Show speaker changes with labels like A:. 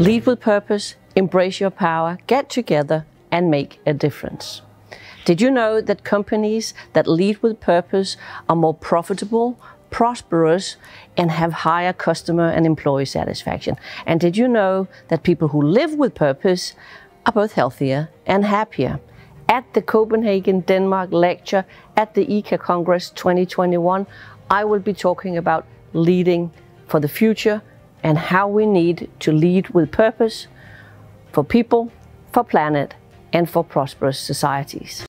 A: Lead with purpose, embrace your power, get together and make a difference. Did you know that companies that lead with purpose are more profitable, prosperous, and have higher customer and employee satisfaction? And did you know that people who live with purpose are both healthier and happier? At the Copenhagen, Denmark lecture at the ICCA Congress 2021, I will be talking about leading for the future and how we need to lead with purpose for people, for planet, and for prosperous societies.